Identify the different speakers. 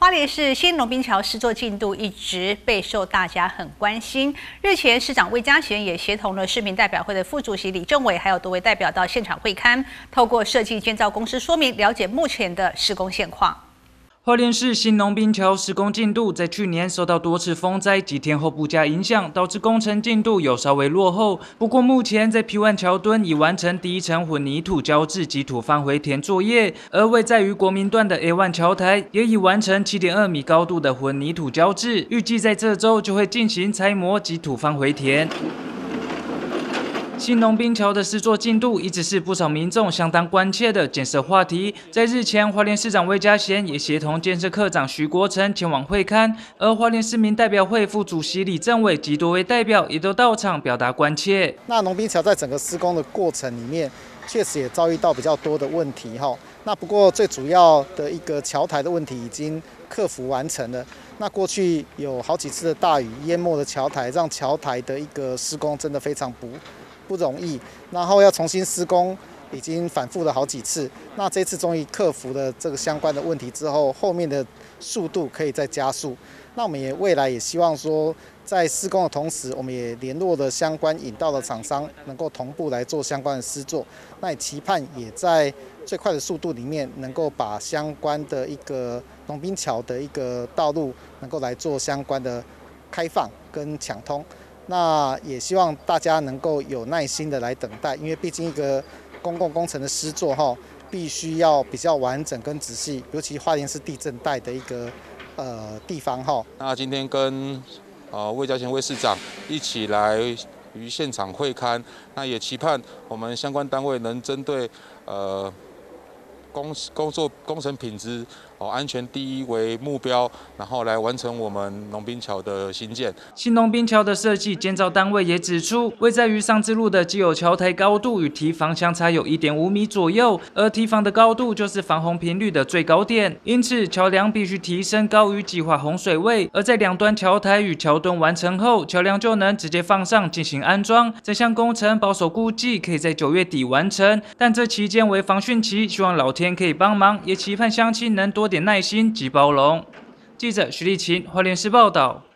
Speaker 1: 花莲市新龙滨桥施作进度一直备受大家很关心。日前，市长魏嘉贤也协同了市民代表会的副主席李政委，还有多位代表到现场会勘，透过设计建造公司说明，了解目前的施工现况。
Speaker 2: 花莲市新龙滨桥施工进度在去年受到多次风灾及天候不佳影响，导致工程进度有稍微落后。不过目前在 P1 桥墩已完成第一层混凝土浇制及土翻回填作业，而位在于国民段的 A1 桥台也已完成7.2米高度的混凝土浇制，预计在这周就会进行拆模及土翻回填。 新龙滨桥的施作进度一直是不少民众相当关切的建设话题。在日前，花莲市长魏嘉贤也协同建设科长徐国成前往会勘，而花莲市民代表会副主席李政委及多位代表也都到场表达关切。
Speaker 3: 那龙滨桥在整个施工的过程里面，确实也遭遇到比较多的问题哈。那不过最主要的一个桥台的问题已经克服完成了。那过去有好几次的大雨淹没了桥台，让桥台的一个施工真的非常不容易，然后要重新施工，已经反复了好几次。那这次终于克服了这个相关的问题之后，后面的速度可以再加速。那我们也未来也希望说，在施工的同时，我们也联络了相关引道的厂商，能够同步来做相关的施作。那也期盼也在最快的速度里面，能够把相关的一个龙滨桥的一个道路，能够来做相关的开放跟抢通。 那也希望大家能够有耐心的来等待，因为毕竟一个公共工程的施作必须要比较完整跟仔细，尤其花莲是地震带的一个地方
Speaker 4: 那今天跟魏嘉贤魏市长一起来于现场会勘，那也期盼我们相关单位能针对工程品质安全第一为目标，然后来完成我们龙滨桥的新建。
Speaker 2: 新龙滨桥的设计建造单位也指出，位在于上之路的既有桥台高度与堤防相差有1.5米左右，而堤防的高度就是防洪频率的最高点，因此桥梁必须提升高于计划洪水位。而在两端桥台与桥墩完成后，桥梁就能直接放上进行安装。这项工程保守估计可以在9月底完成，但这期间为防汛期，希望老天可以帮忙，也期盼乡亲能多点耐心及包容。记者徐立琴，花莲市报道。